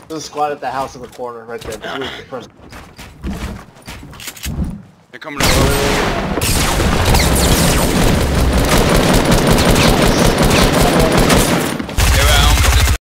There's a squad at the house in the corner right there. They're coming to